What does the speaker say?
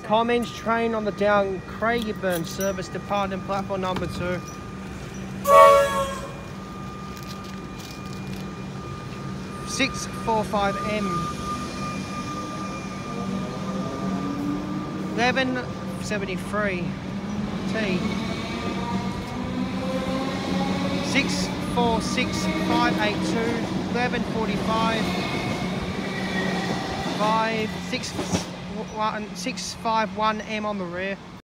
Comeng's train on the down Craigieburn service departing platform number 2. (645M) 1173 T 646582 1145 651M on the rear.